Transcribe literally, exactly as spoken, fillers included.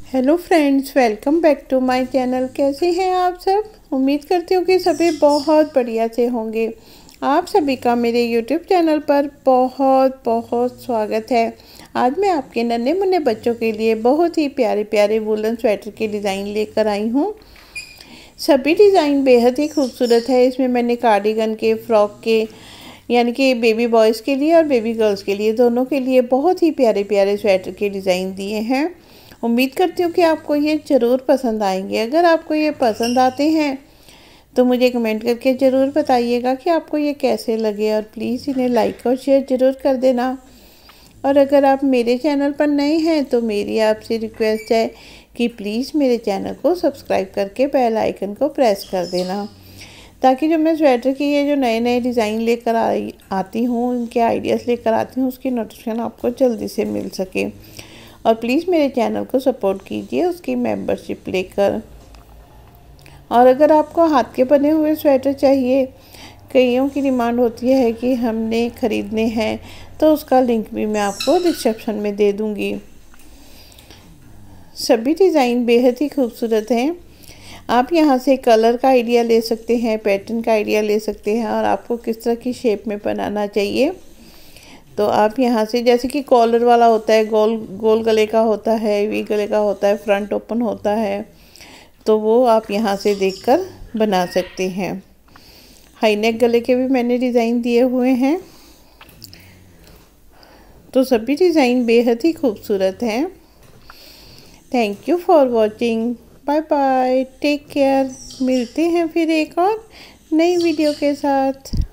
Hello friends, welcome back to my channel. कैसे हैं आप सब? उम्मीद करती हूँ कि सभी बहुत बढ़िया से होंगे। आप सभी का मेरे यूट्यूब चैनल पर बहुत बहुत स्वागत है। आज मैं आपके नन्हे मुन्ने बच्चों के लिए बहुत ही प्यारे प्यारे वूलन स्वेटर के डिज़ाइन लेकर आई हूँ। सभी डिज़ाइन बेहद ही खूबसूरत है। इसमें मैंने कार्डिगन के, फ्रॉक के, यानी कि बेबी बॉयज़ के लिए और बेबी गर्ल्स के लिए, दोनों के लिए बहुत ही प्यारे प्यारे स्वेटर के डिज़ाइन दिए हैं। उम्मीद करती हूँ कि आपको ये ज़रूर पसंद आएंगे। अगर आपको ये पसंद आते हैं तो मुझे कमेंट करके ज़रूर बताइएगा कि आपको ये कैसे लगे, और प्लीज़ इन्हें लाइक और शेयर ज़रूर कर देना। और अगर आप मेरे चैनल पर नए हैं तो मेरी आपसे रिक्वेस्ट है कि प्लीज़ मेरे चैनल को सब्सक्राइब करके बेल आइकन को प्रेस कर देना, ताकि जो मैं स्वेटर की ये जो नए नए डिज़ाइन लेकर आई आती हूँ, उनके आइडियाज़ लेकर आती हूँ, उसकी नोटिफिकेशन आपको जल्दी से मिल सके। और प्लीज़ मेरे चैनल को सपोर्ट कीजिए उसकी मेंबरशिप लेकर। और अगर आपको हाथ के बने हुए स्वेटर चाहिए, कईयों की डिमांड होती है कि हमने ख़रीदने हैं, तो उसका लिंक भी मैं आपको डिस्क्रिप्शन में दे दूँगी। सभी डिज़ाइन बेहद ही खूबसूरत हैं। आप यहाँ से कलर का आइडिया ले सकते हैं, पैटर्न का आइडिया ले सकते हैं, और आपको किस तरह की शेप में बनाना चाहिए तो आप यहाँ से, जैसे कि कॉलर वाला होता है, गोल गोल गले का होता है, वी गले का होता है, फ्रंट ओपन होता है, तो वो आप यहाँ से देखकर बना सकते हैं। हाई नेक गले के भी मैंने डिज़ाइन दिए हुए हैं। तो सभी डिज़ाइन बेहद ही खूबसूरत हैं। Thank you for watching. Bye bye, take care. मिलते हैं फिर एक और नई वीडियो के साथ।